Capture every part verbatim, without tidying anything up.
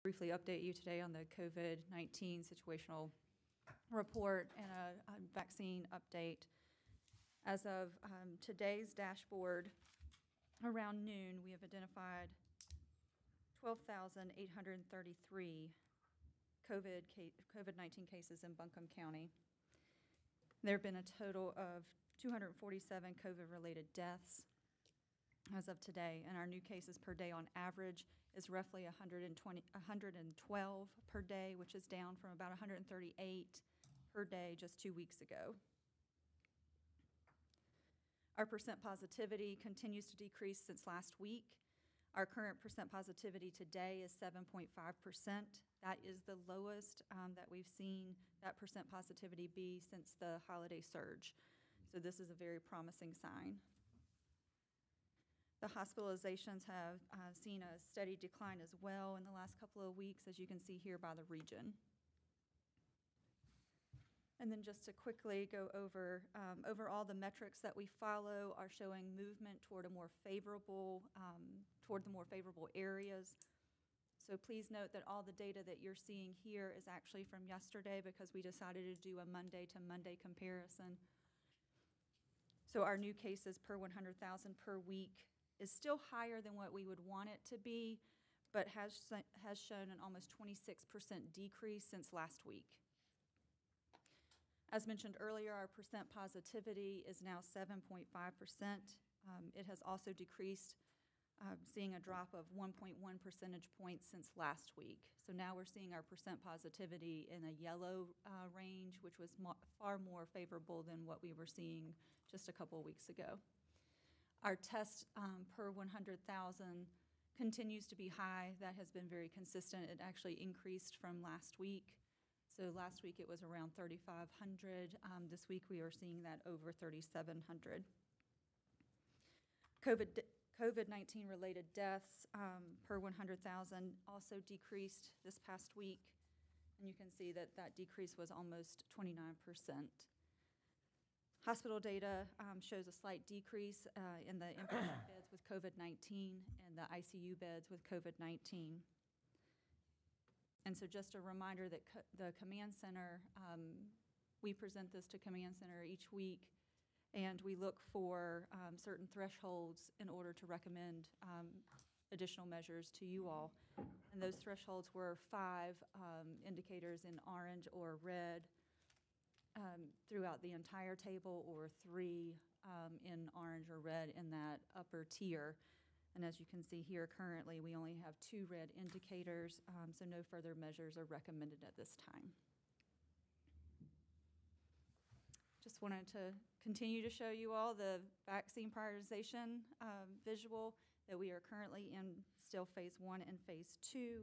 briefly update you today on the COVID nineteen situational report and a, a vaccine update. As of um, today's dashboard, around noon, we have identified twelve thousand eight hundred thirty-three COVID nineteen cases in Buncombe County. There have been a total of two hundred forty-seven COVID-related deaths as of today, and our new cases per day on average is roughly one hundred twenty, one hundred twelve per day, which is down from about one hundred thirty-eight per day just two weeks ago. Our percent positivity continues to decrease since last week. Our current percent positivity today is seven point five percent. That is the lowest um, that we've seen that percent positivity be since the holiday surge. So this is a very promising sign. The hospitalizations have uh, seen a steady decline as well in the last couple of weeks, as you can see here by the region. And then just to quickly go over, um, overall the metrics that we follow are showing movement toward a more favorable, um, toward the more favorable areas. So please note that all the data that you're seeing here is actually from yesterday because we decided to do a Monday to Monday comparison. So our new cases per one hundred thousand per week is still higher than what we would want it to be, but has, has shown an almost twenty-six percent decrease since last week. As mentioned earlier, our percent positivity is now seven point five percent. Um, it has also decreased, uh, seeing a drop of one point one percentage points since last week. So now we're seeing our percent positivity in a yellow uh, range, which was mo far more favorable than what we were seeing just a couple of weeks ago. Our test um, per one hundred thousand continues to be high. That has been very consistent. It actually increased from last week. So last week it was around thirty-five hundred. Um, this week we are seeing that over thirty-seven hundred. COVID nineteen related deaths um, per one hundred thousand also decreased this past week. And you can see that that decrease was almost twenty-nine percent. Hospital data um, shows a slight decrease uh, in the inpatient beds with COVID nineteen and the I C U beds with COVID nineteen. And so just a reminder that co the command center, um, we present this to command center each week, and we look for um, certain thresholds in order to recommend um, additional measures to you all. And those thresholds were five um, indicators in orange or red um, throughout the entire table, or three um, in orange or red in that upper tier. And as you can see here, currently we only have two red indicators, um, so no further measures are recommended at this time. Just wanted to continue to show you all the vaccine prioritization um, visual that we are currently in still phase one and phase two.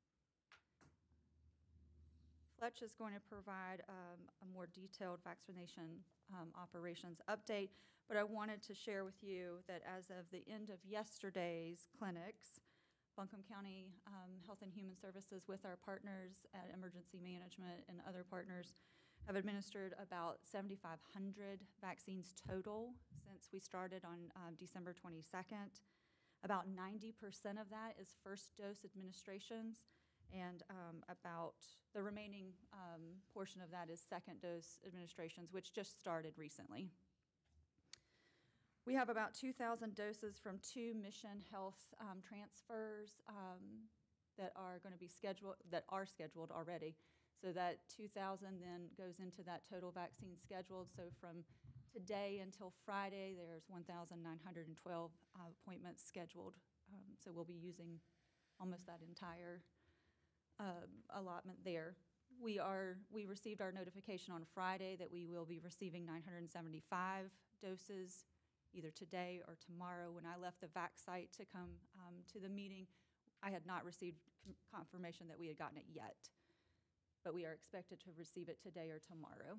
Fletch is going to provide um, a more detailed vaccination um, operations update, but I wanted to share with you that as of the end of yesterday's clinics, Buncombe County um, Health and Human Services with our partners at Emergency Management and other partners have administered about seventy-five hundred vaccines total since we started on um, December twenty-second. About ninety percent of that is first dose administrations, and um, about the remaining um, portion of that is second dose administrations, which just started recently. We have about two thousand doses from two Mission Health um, transfers um, that are going to be scheduled, that are scheduled already. So that two thousand then goes into that total vaccine scheduled. So from today until Friday, there's one thousand nine hundred twelve uh, appointments scheduled. Um, so we'll be using almost that entire uh, allotment there. We are, we received our notification on Friday that we will be receiving nine hundred seventy-five doses either today or tomorrow. When I left the vac site to come um, to the meeting, I had not received confirmation that we had gotten it yet, but we are expected to receive it today or tomorrow.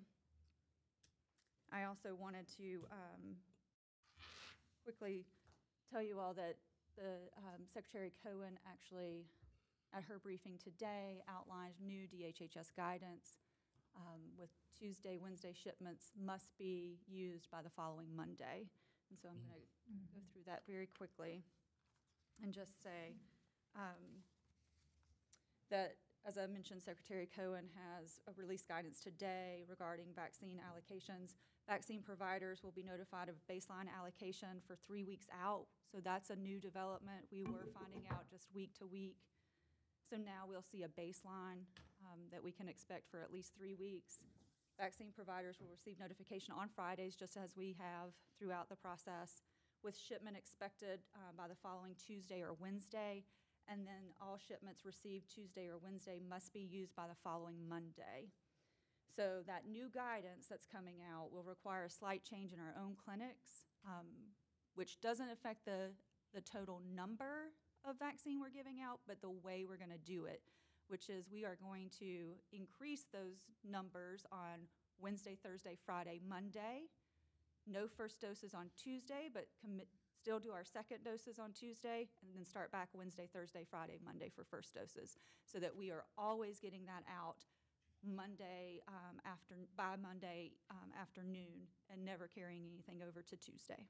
I also wanted to um, quickly tell you all that the um, Secretary Cohen actually, at her briefing today, outlined new D H H S guidance um, with Tuesday, Wednesday shipments must be used by the following Monday. And so I'm going to mm-hmm. go through that very quickly and just say, um, that, as I mentioned, Secretary Cohen has uh, released guidance today regarding vaccine allocations. Vaccine providers will be notified of baseline allocation for three weeks out. So that's a new development. We were finding out just week to week. So now we'll see a baseline um, that we can expect for at least three weeks. Vaccine providers will receive notification on Fridays, just as we have throughout the process, with shipment expected uh, by the following Tuesday or Wednesday. And then all shipments received Tuesday or Wednesday must be used by the following Monday. So that new guidance that's coming out will require a slight change in our own clinics, um, which doesn't affect the, the total number of vaccine we're giving out, but the way we're gonna do it, which is we are going to increase those numbers on Wednesday, Thursday, Friday, Monday. No first doses on Tuesday, but commit, still do our second doses on Tuesday, and then start back Wednesday, Thursday, Friday, Monday for first doses, so that we are always getting that out Monday um, after, by Monday um, afternoon, and never carrying anything over to Tuesday.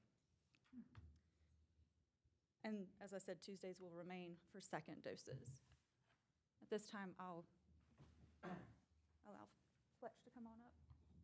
And as I said, Tuesdays will remain for second doses. At this time, I'll allow Fletch to come on up.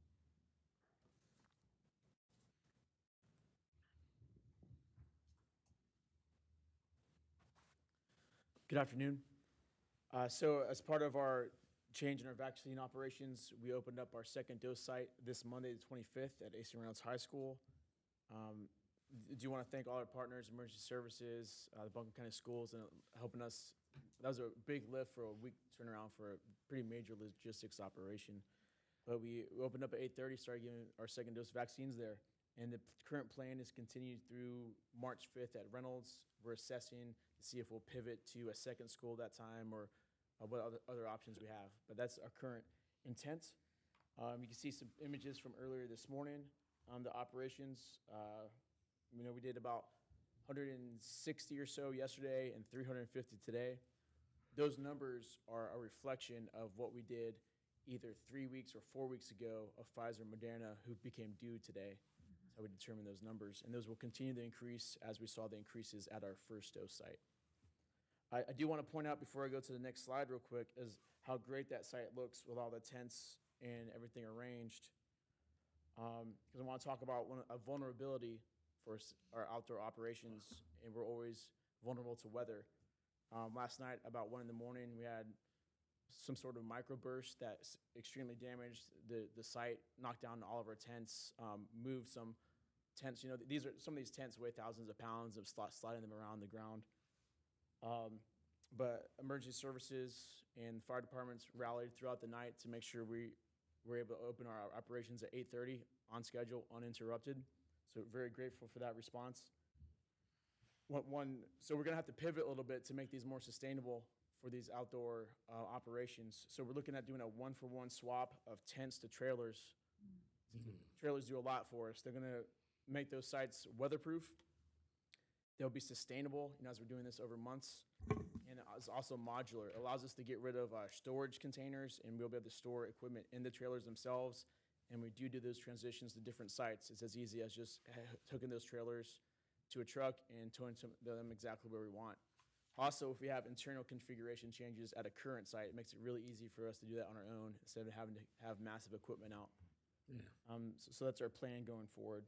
Good afternoon. Uh, so as part of our change in our vaccine operations, we opened up our second dose site this Monday, the twenty-fifth at A C Reynolds High School. Um, do you want to thank all our partners, emergency services, uh, the Buncombe County Schools, and helping us. That was a big lift for a week turnaround for a pretty major logistics operation. But we opened up at eight thirty, started giving our second dose vaccines there. And the current plan is continued through March fifth at Reynolds. We're assessing to see if we'll pivot to a second school that time, or uh, what other, other options we have. But that's our current intent. Um, you can see some images from earlier this morning on the operations. Uh, you know, we did about one hundred sixty or so yesterday and three hundred fifty today. Those numbers are a reflection of what we did either three weeks or four weeks ago of Pfizer and Moderna, who became due today. That's how we determine those numbers. And those will continue to increase as we saw the increases at our first dose site. I, I do want to point out before I go to the next slide real quick is how great that site looks with all the tents and everything arranged. Because um, I want to talk about one, a vulnerability for our outdoor operations, and we're always vulnerable to weather. Um, last night, about one in the morning, we had some sort of microburst that extremely damaged the, the site, knocked down all of our tents, um, moved some tents. You know, these are some of these tents weigh thousands of pounds of sl sliding them around the ground. Um, but emergency services and fire departments rallied throughout the night to make sure we were able to open our operations at eight thirty on schedule, uninterrupted. So very grateful for that response. One, one, so we're gonna have to pivot a little bit to make these more sustainable for these outdoor uh, operations. So we're looking at doing a one-for-one swap of tents to trailers. Mm-hmm. Trailers do a lot for us. They're gonna make those sites weatherproof. They'll be sustainable, you know, as we're doing this over months. And it's also modular. It allows us to get rid of uh, storage containers, and we'll be able to store equipment in the trailers themselves. And we do do those transitions to different sites. It's as easy as just hooking those trailers to a truck and towing them exactly where we want. Also, if we have internal configuration changes at a current site, it makes it really easy for us to do that on our own instead of having to have massive equipment out. Yeah. Um, so, so that's our plan going forward.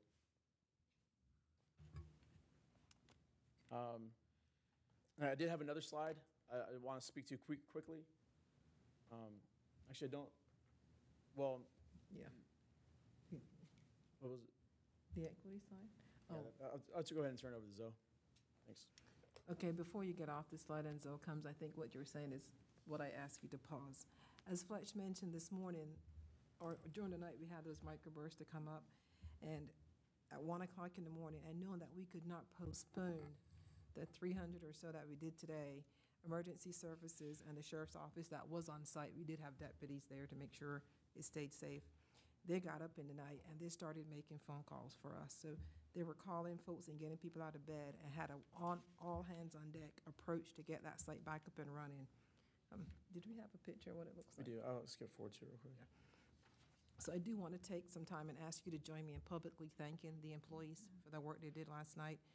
Um, I did have another slide I, I want to speak to quick, quickly. Um, actually, I don't. Well, yeah. What was it? The equity slide? Yeah, oh. I'll, I'll go ahead and turn it over to Zoe. Thanks. Okay, before you get off the slide and Zoe comes, I think what you're saying is what I ask you to pause. As Fletch mentioned this morning, or during the night, we had those microbursts to come up, and at one o'clock in the morning, and knowing that we could not postpone the three hundred or so that we did today, emergency services and the sheriff's office that was on site, we did have deputies there to make sure it stayed safe. They got up in the night and they started making phone calls for us. So they were calling folks and getting people out of bed, and had a on all hands on deck approach to get that site back up and running. Um, did we have a picture of what it looks like? We do. I'll skip forward to it real quick. Yeah. So I do want to take some time and ask you to join me in publicly thanking the employees for the work they did last night.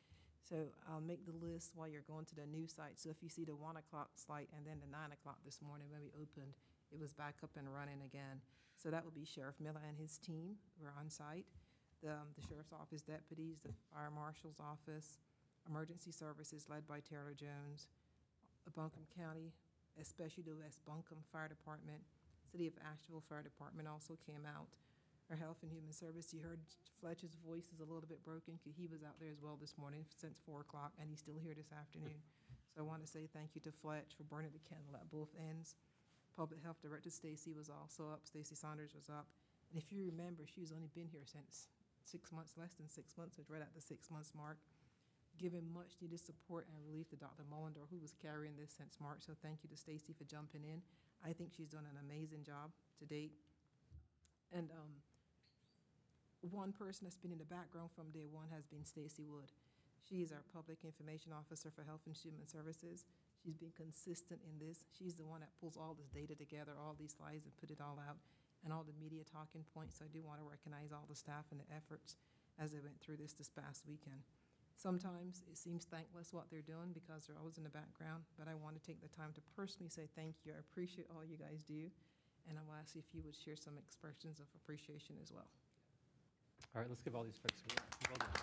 So I'll make the list while you're going to the new site. So if you see the one o'clock site and then the nine o'clock this morning when we opened, it was back up and running again. So that would be Sheriff Miller and his team were on site. The, um, the Sheriff's Office deputies, the Fire Marshal's Office, Emergency Services led by Taylor Jones, Buncombe County, especially the West Buncombe Fire Department, City of Asheville Fire Department also came out. Our Health and Human Service, you heard Fletch's voice is a little bit broken because he was out there as well this morning since four o'clock, and he's still here this afternoon. So I want to say thank you to Fletch for burning the candle at both ends. Public Health Director Stacy was also up. Stacy Saunders was up. And if you remember, she's only been here since six months, less than six months, it's right at the six months mark, giving much needed support and relief to Doctor Mullender, who was carrying this since March. So thank you to Stacy for jumping in. I think she's done an amazing job to date. And um, one person that's been in the background from day one has been Stacy Wood. She is our Public Information Officer for Health and Human Services. She's been consistent in this. She's the one that pulls all this data together, all these slides, and put it all out, and all the media talking points. So I do want to recognize all the staff and the efforts as they went through this this past weekend. Sometimes it seems thankless what they're doing because they're always in the background, but I want to take the time to personally say thank you. I appreciate all you guys do, and I will ask you if you would share some expressions of appreciation as well. All right, let's give all these folks a well done.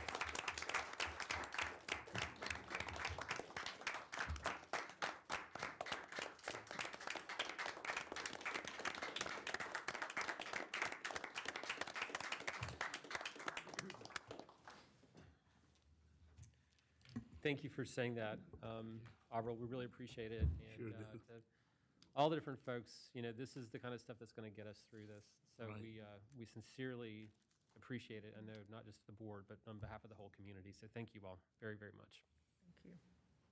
Thank you for saying that, um, Avril. We really appreciate it. And, Sure uh, do. to all the different folks, you know, this is the kind of stuff that's going to get us through this. So Right. we uh, we sincerely appreciate it. I know not just the board, but on behalf of the whole community. So thank you all very, very much. Thank you.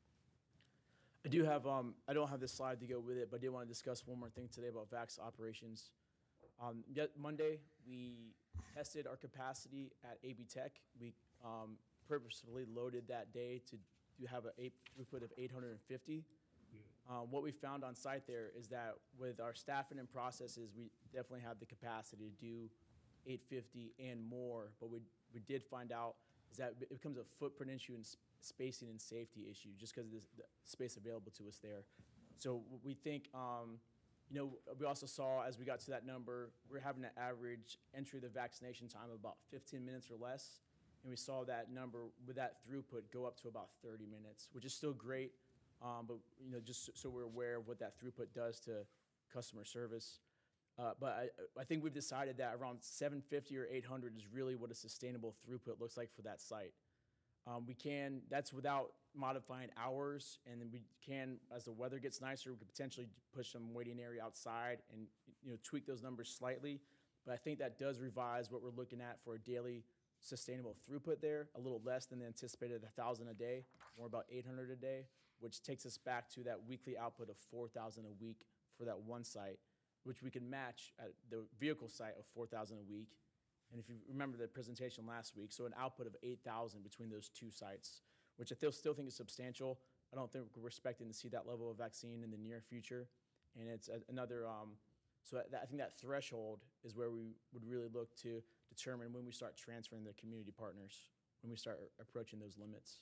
I do have, um, I don't have this slide to go with it, but I did want to discuss one more thing today about VAX operations. Um, yet Monday, we tested our capacity at A B Tech. We um, purposefully loaded that day to, to have a eight, throughput of eight hundred fifty. Um, what we found on site there is that with our staffing and processes, we definitely have the capacity to do eight fifty and more. But we, we did find out is that it becomes a footprint issue and sp- spacing and safety issue just because of this, the space available to us there. So we think, um, you know, we also saw as we got to that number, we're having an average entry the vaccination time of about fifteen minutes or less. And we saw that number with that throughput go up to about thirty minutes, which is still great. Um, but, you know, just so- so we're aware of what that throughput does to customer service. Uh, but I, I think we've decided that around seven fifty or eight hundred is really what a sustainable throughput looks like for that site. Um, we can, that's without modifying hours, and then we can, as the weather gets nicer, we could potentially push some waiting area outside and, you know, tweak those numbers slightly. But I think that does revise what we're looking at for a daily sustainable throughput there, a little less than the anticipated one thousand a day, more about eight hundred a day, which takes us back to that weekly output of four thousand a week for that one site, which we can match at the vehicle site of four thousand a week. And if you remember the presentation last week, so an output of eight thousand between those two sites, which I still still think is substantial. I don't think we're expecting to see that level of vaccine in the near future. And it's a, another, um, so that, I think that threshold is where we would really look to determine when we start transferring the community partners, when we start approaching those limits.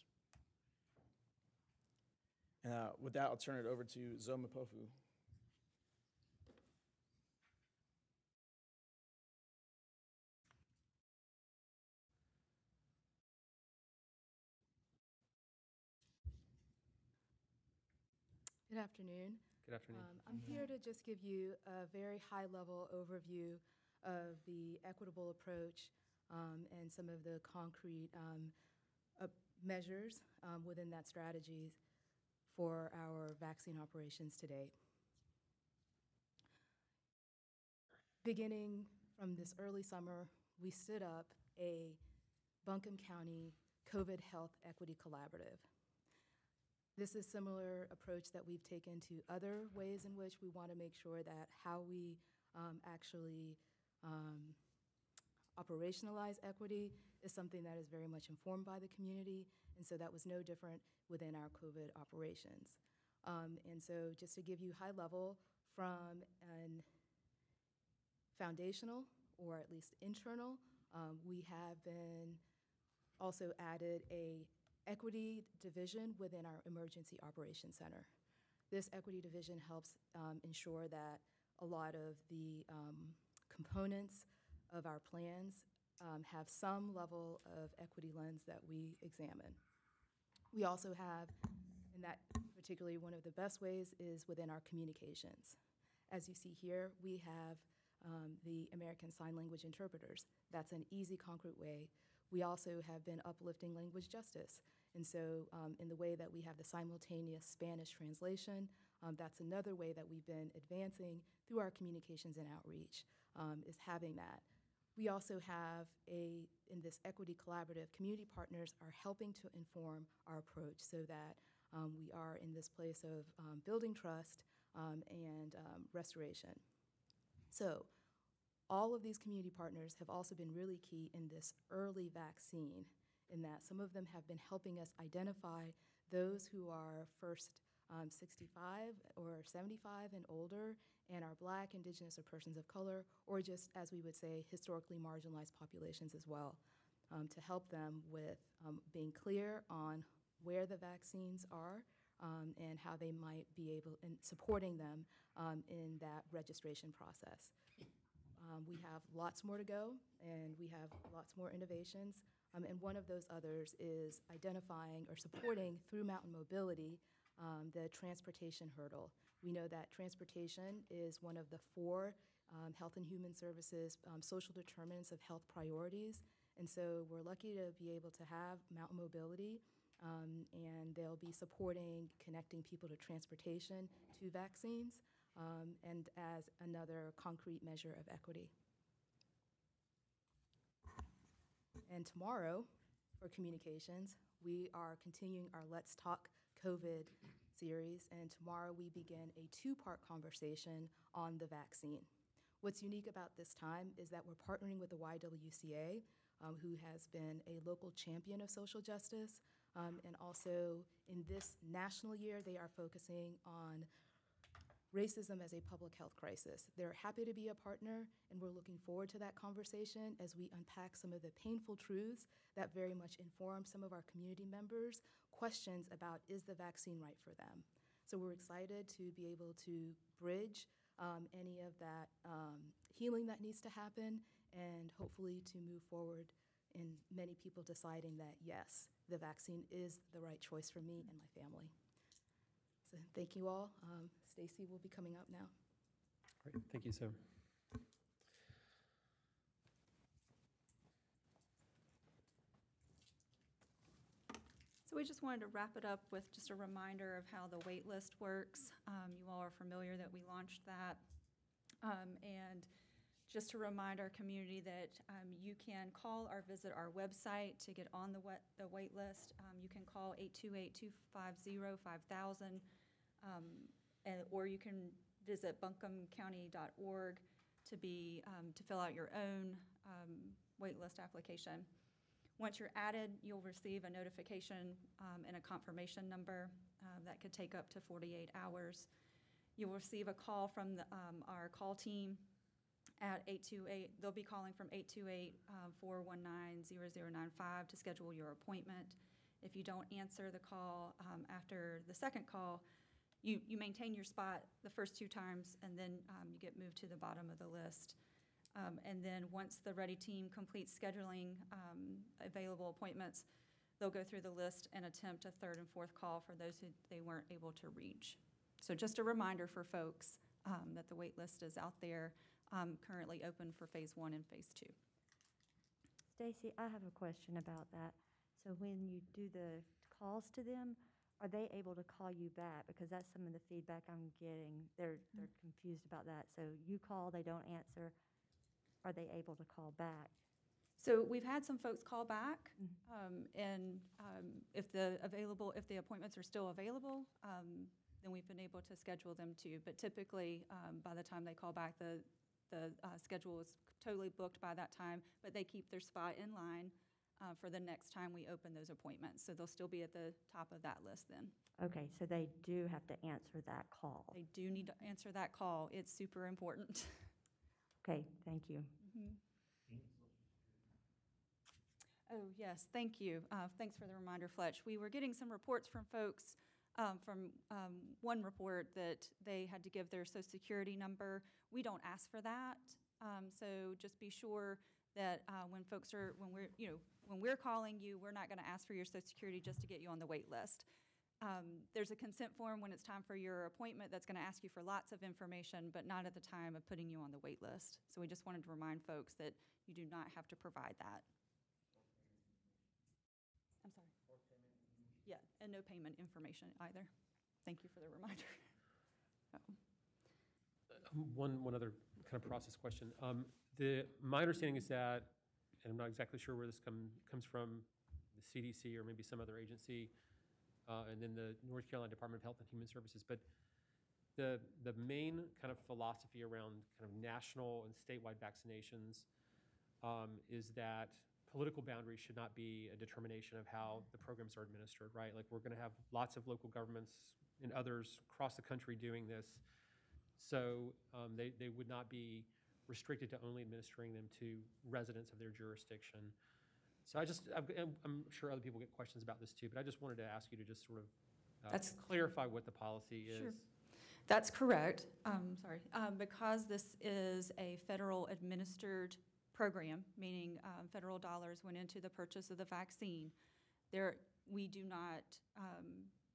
Uh, with that, I'll turn it over to Zoma Pofu. Good afternoon. Good afternoon. Um, I'm here to just give you a very high-level overview of the equitable approach um, and some of the concrete um, uh, measures um, within that strategy for our vaccine operations to date. Beginning from this early summer, we stood up a Buncombe County COVID Health Equity Collaborative. This is a similar approach that we've taken to other ways in which we want to make sure that how we um, actually um, operationalize equity is something that is very much informed by the community, and so that was no different within our COVID operations. Um, and so just to give you high level from an foundational or at least internal, um, we have been also added a equity division within our Emergency Operations Center. This equity division helps um, ensure that a lot of the um, components of our plans um, have some level of equity lens that we examine. We also have, and that particularly one of the best ways is within our communications. As you see here, we have um, the American Sign Language interpreters. That's an easy, concrete way. We also have been uplifting language justice. And so um, in the way that we have the simultaneous Spanish translation, um, that's another way that we've been advancing through our communications and outreach, um, is having that. We also have a, in this equity collaborative, community partners are helping to inform our approach so that um, we are in this place of um, building trust um, and um, restoration. So all of these community partners have also been really key in this early vaccine, in that some of them have been helping us identify those who are first um, sixty-five or seventy-five and older, and are Black, Indigenous, or persons of color, or just, as we would say, historically marginalized populations as well, um, to help them with um, being clear on where the vaccines are um, and how they might be able, and supporting them um, in that registration process. Um, we have lots more to go, and we have lots more innovations. Um, and one of those others is identifying or supporting through mountain mobility um, the transportation hurdle. We know that transportation is one of the four um, Health and Human Services um, social determinants of health priorities. And so we're lucky to be able to have mountain mobility, um, and they'll be supporting connecting people to transportation, to vaccines, um, and as another concrete measure of equity. And tomorrow, for communications, we are continuing our Let's Talk COVID series, and tomorrow we begin a two-part conversation on the vaccine. What's unique about this time is that we're partnering with the Y W C A, um, who has been a local champion of social justice, um, and also in this national year, they are focusing on racism as a public health crisis. They're happy to be a partner, and we're looking forward to that conversation as we unpack some of the painful truths that very much inform some of our community members' questions about, is the vaccine right for them? So we're excited to be able to bridge um, any of that um, healing that needs to happen, and hopefully to move forward in many people deciding that, yes, the vaccine is the right choice for me and my family. So thank you all. Um, Stacy will be coming up now. Great, thank you, sir. So we just wanted to wrap it up with just a reminder of how the wait list works. Um, you all are familiar that we launched that. Um, and just to remind our community that um, you can call or visit our website to get on the, wet, the wait list. Um, you can call eight two eight, two five zero, five thousand, um, and, or you can visit buncombe county dot org to, be, um, to fill out your own um, wait list application. Once you're added, you'll receive a notification um, and a confirmation number uh, that could take up to forty-eight hours. You'll receive a call from the, um, our call team at eight two eight. They'll be calling from eight two eight, four one nine, zero zero nine five to schedule your appointment. If you don't answer the call um, after the second call, you, you maintain your spot the first two times, and then um, you get moved to the bottom of the list. Um, and then once the Ready team completes scheduling um, available appointments, they'll go through the list and attempt a third and fourth call for those who they weren't able to reach. So just a reminder for folks um, that the wait list is out there, um, currently open for phase one and phase two. Stacy, I have a question about that. So when you do the calls to them, are they able to call you back? Because that's some of the feedback I'm getting. They're, mm-hmm. they're confused about that. So you call, they don't answer. Are they able to call back? So we've had some folks call back, mm-hmm. um, and um, if the available, if the appointments are still available, um, then we've been able to schedule them too. But typically, um, by the time they call back, the the uh, schedule is totally booked by that time. But they keep their spot in line uh, for the next time we open those appointments. So they'll still be at the top of that list then. Okay, so they do have to answer that call. They do need to answer that call. It's super important. Okay, thank you. Mm-hmm. Oh, yes, thank you. Uh, Thanks for the reminder, Fletch. We were getting some reports from folks, um, from um, one report that they had to give their social security number. We don't ask for that, um, so just be sure that uh, when folks are, when we're, you know, when we're calling you, we're not going to ask for your social security just to get you on the wait list. Um, There's a consent form when it's time for your appointment that's going to ask you for lots of information, but not at the time of putting you on the wait list. So we just wanted to remind folks that you do not have to provide that. I'm sorry. Yeah, and no payment information either. Thank you for the reminder. Oh. Um, One, one other kind of process question. Um, The, my understanding is that, and I'm not exactly sure where this come, comes from, the C D C or maybe some other agency, uh, and then the North Carolina Department of Health and Human Services, but the, the main kind of philosophy around kind of national and statewide vaccinations um, is that political boundaries should not be a determination of how the programs are administered, right? Like, we're going to have lots of local governments and others across the country doing this. So um, they, they would not be restricted to only administering them to residents of their jurisdiction. So I just, I've- I'm I'm sure other people get questions about this too, but I just wanted to ask you to just sort of uh, That's- clarify what the policy is. Sure. That's correct. Um, sorry. Um, because this is a federal administered program, meaning um, federal dollars went into the purchase of the vaccine, there, we do not, um,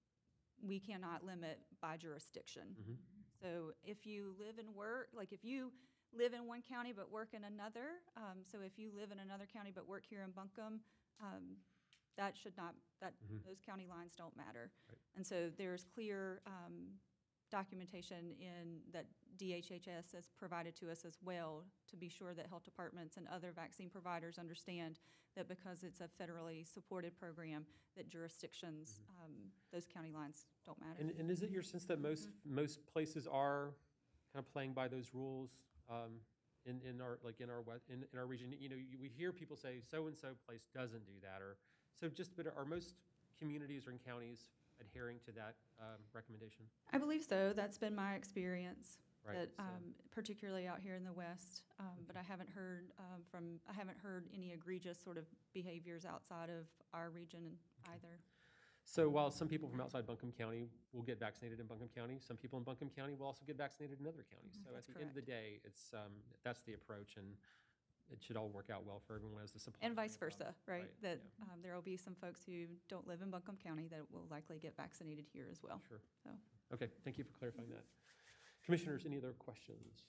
we cannot limit by jurisdiction. Mhm. So if you live and work, like if you live in one county but work in another, um, so if you live in another county but work here in Buncombe, um, that should not, that, Mhm. those county lines don't matter. Right. And so there's clear um, documentation in, that D H H S has provided to us as well, to be sure that health departments and other vaccine providers understand that because it's a federally supported program, that jurisdictions, um, those county lines don't matter. And, and is it your sense that most, most places are kind of playing by those rules um, in, in our, like in our, west- in, in our region? You know, you- we hear people say so-and-so place doesn't do that, or, so just, but are most communities or in counties adhering to that um, recommendation? I believe so. That's been my experience. Right, That, so- um, particularly out here in the west, um, but I haven't heard um, from, I haven't heard any egregious sort of behaviors outside of our region either. So while some people from outside Buncombe County will get vaccinated in Buncombe County, some people in Buncombe County will also get vaccinated in other counties. So at That's the end of the day, it's, um, that's the approach, and it should all work out well for everyone as the supply. And chain vice versa, problem. right? That yeah. um, there will be some folks who don't live in Buncombe County that will likely get vaccinated here as well. Sure. So. Okay, thank you for clarifying that. Commissioners, any other questions?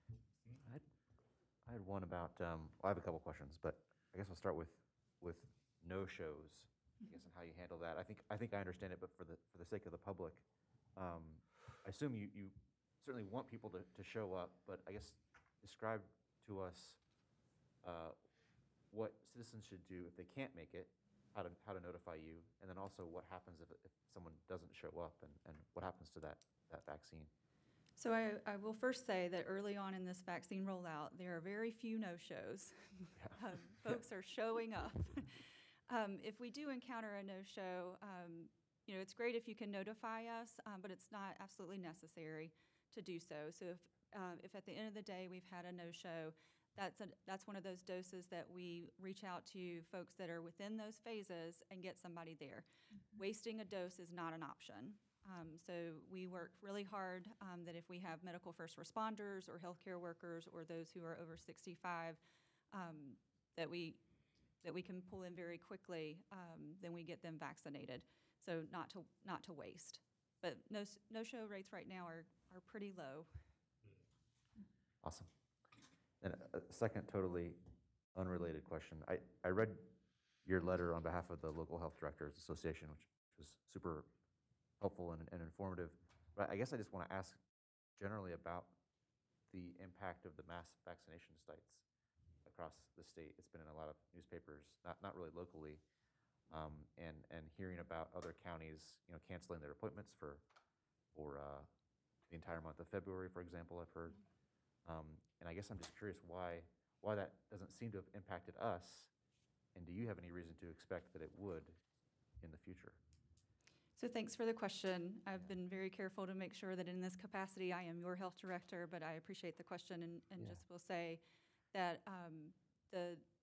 I had, I had one about, um, well, I have a couple questions, but I guess I'll start with, with no-shows, I guess, and how you handle that. I think, I think I understand it, but for the, for the sake of the public, um, I assume you, you certainly want people to, to show up, but I guess describe to us uh, what citizens should do if they can't make it, how to, how to notify you, and then also what happens if, if someone doesn't show up, and, and what happens to that, that vaccine. So I, I will first say that early on in this vaccine rollout, there are very few no-shows. Yeah. Um, Folks are showing up. Um, If we do encounter a no-show, um, you know, it's great if you can notify us, um, but it's not absolutely necessary to do so. So if, uh, if at the end of the day we've had a no-show, that's, a, that's one of those doses that we reach out to folks that are within those phases and get somebody there. Wasting a dose is not an option. Um, so we work really hard um, that if we have medical first responders or healthcare workers or those who are over sixty-five, um, that we that we can pull in very quickly, um, then we get them vaccinated. So not to not to waste. But no no show rates right now are are pretty low. Awesome. And a a second totally unrelated question. I, I read your letter on behalf of the Local Health Directors Association, which was super helpful and, and informative. But I guess I just want to ask generally about the impact of the mass vaccination sites across the state. It's been in a lot of newspapers, not, not really locally, um, and, and hearing about other counties, you know, canceling their appointments for, for uh, the entire month of February, for example, I've heard. Um, and I guess I'm just curious why, why that doesn't seem to have impacted us, and do you have any reason to expect that it would in the future? So thanks for the question. I've been very careful to make sure that in this capacity, I am your health director, but I appreciate the question and, and Yeah. just will say that um, the,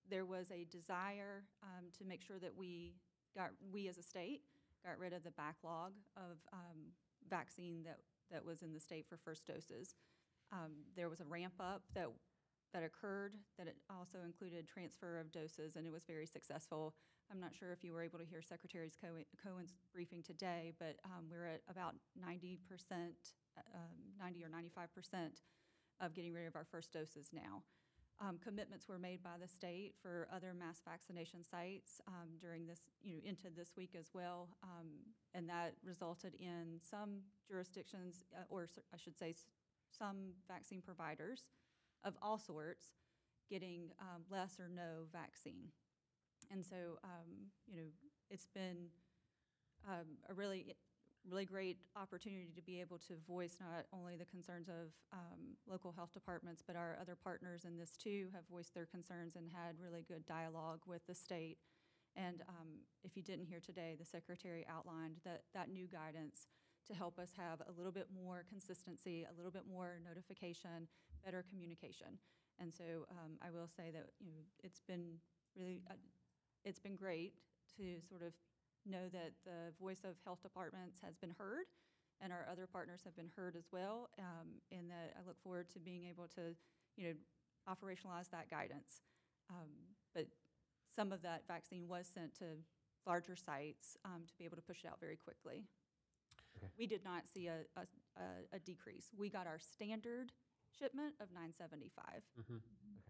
there was a desire um, to make sure that we got, we as a state, got rid of the backlog of um, vaccine that, that was in the state for first doses. Um, There was a ramp up that, that occurred, that it also included transfer of doses, and it was very successful. I'm not sure if you were able to hear Secretary Cohen- Cohen's briefing today, but um, we're at about ninety percent, um, ninety or ninety-five percent of getting rid of our first doses now. Um, commitments were made by the state for other mass vaccination sites um, during this, you know, into this week as well, um, and that resulted in some jurisdictions, uh, or s- I should say, s- some vaccine providers of all sorts getting um, less or no vaccine. And so, um, you know, it's been um, a really really great opportunity to be able to voice not only the concerns of um, local health departments, but our other partners in this too have voiced their concerns and had really good dialogue with the state. And um, if you didn't hear today, the Secretary outlined that, that new guidance to help us have a little bit more consistency, a little bit more notification, better communication. And so um, I will say that, you know, it's been really, uh, it's been great to sort of know that the voice of health departments has been heard, and our other partners have been heard as well, um, and that I look forward to being able to, you know, operationalize that guidance. Um, but some of that vaccine was sent to larger sites um, to be able to push it out very quickly. Okay. We did not see a, a, a- a decrease. We got our standard shipment of nine seventy-five. Mhm. Okay.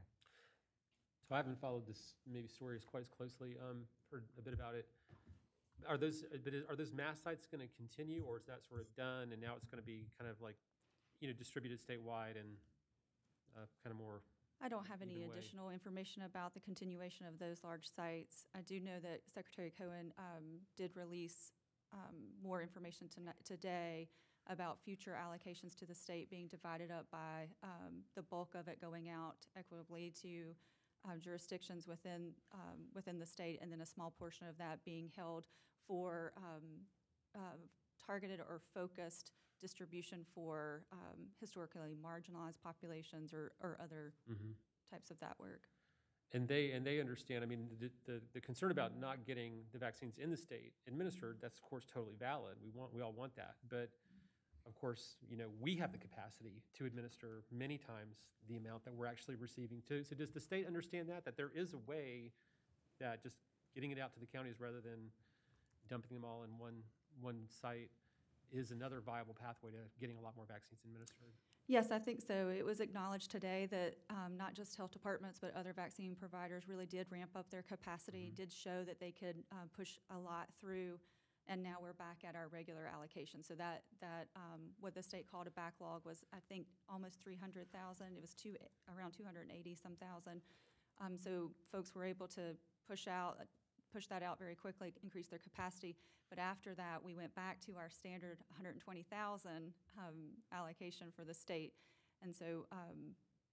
So I haven't followed this maybe story as quite as closely, um, heard a bit about it. Are those, uh, but is- are those mass sites going to continue, or is that sort of done, and now it's going to be kind of like, you know, distributed statewide and uh, kind of more? I don't have any Either way. additional information about the continuation of those large sites. I do know that Secretary Cohen um, did release um, more information toni- today about future allocations to the state being divided up by um, the bulk of it going out equitably to um, jurisdictions within, um, within the state, and then a small portion of that being held for um, uh, targeted or focused distribution for um, historically marginalized populations or, or other Mhm. types of that work. And they, and they understand, I mean, the, the, the concern about not getting the vaccines in the state administered, that's of course totally valid. We want, we all want that. But of course, you know, we have the capacity to administer many times the amount that we're actually receiving too. So does the state understand that, that there is a way that just getting it out to the counties rather than dumping them all in one, one site is another viable pathway to getting a lot more vaccines administered? Yes, I think so. It was acknowledged today that um, not just health departments, but other vaccine providers really did ramp up their capacity, Mhm. did show that they could uh, push a lot through, and now we're back at our regular allocation. So that, that um, what the state called a backlog was, I think, almost three hundred thousand. It was two, around two hundred eighty some thousand. Um, So folks were able to push out, push that out very quickly, increase their capacity. But after that, we went back to our standard one hundred twenty thousand um, allocation for the state. And so um,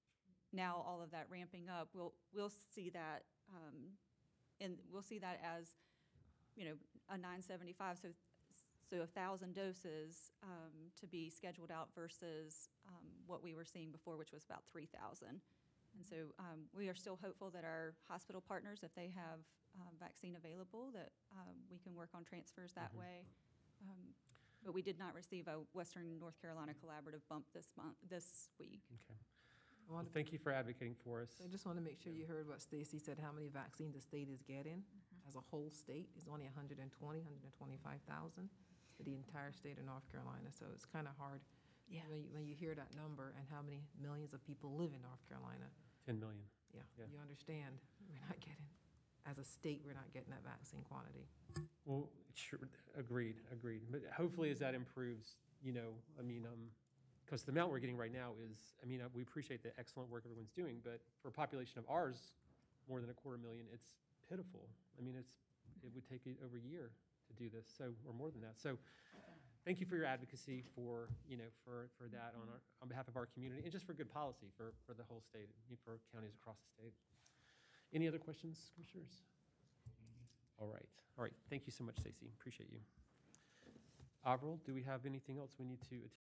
now all of that ramping up, we'll, we'll see that, um, and we'll see that as, you know, a nine seventy-five, so, so a thousand doses um, to be scheduled out versus um, what we were seeing before, which was about three thousand. And so um, we are still hopeful that our hospital partners, if they have um, vaccine available, that um, we can work on transfers that Mhm. way. Um, But we did not receive a Western North Carolina collaborative bump this month, this week. Okay. I Well, wanna- thank you for advocating for us. I just want to make sure you heard what Stacy said, how many vaccines the state is getting. As a whole state is only one hundred twenty, one hundred twenty-five thousand for the entire state of North Carolina. So it's kind of hard Yeah. when you, when you hear that number and how many millions of people live in North Carolina. ten million. Yeah, Yeah. you understand, we're not getting, as a state, we're not getting that vaccine quantity. Well, sure, agreed, agreed. But hopefully as that improves, you know, I mean, um, because the amount we're getting right now is, I mean, uh, we appreciate the excellent work everyone's doing, but for a population of ours, more than a quarter million, it's pitiful. I mean, it's, it would take it over a year to do this, so, or more than that. So thank you for your advocacy for, you know, for, for that on our, on behalf of our community, and just for good policy for, for the whole state, and for counties across the state. Any other questions, commissioners? All right, all right. Thank you so much, Stacy. Appreciate you. Avril, do we have anything else we need to attend?